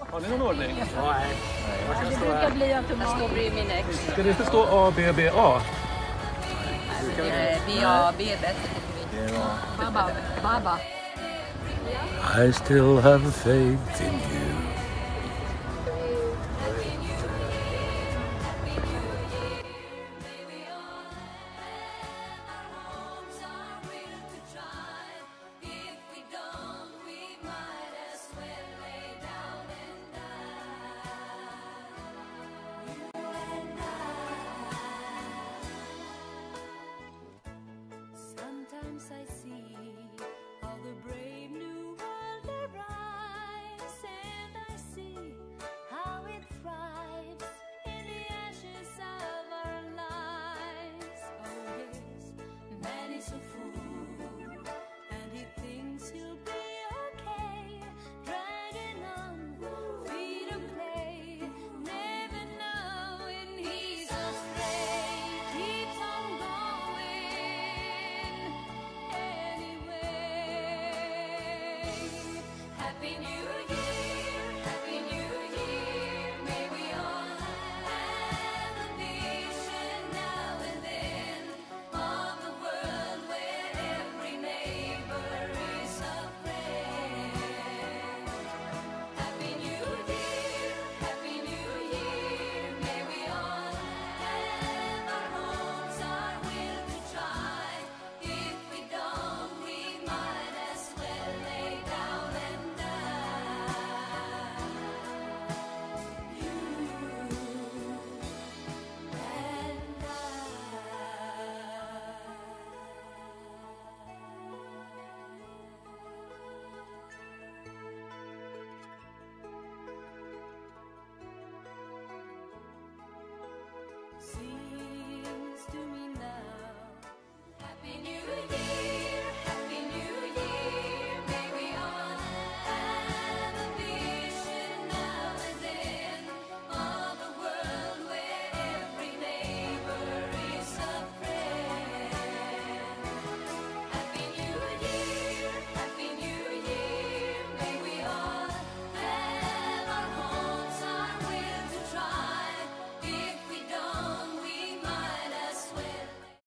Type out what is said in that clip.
Har ni någon ordning? Nej. Det brukar bli automatiskt. står bredvid min ex. Ska det inte stå A, B, B, A? B-A, B är bättre. Baba. I still have faith in you.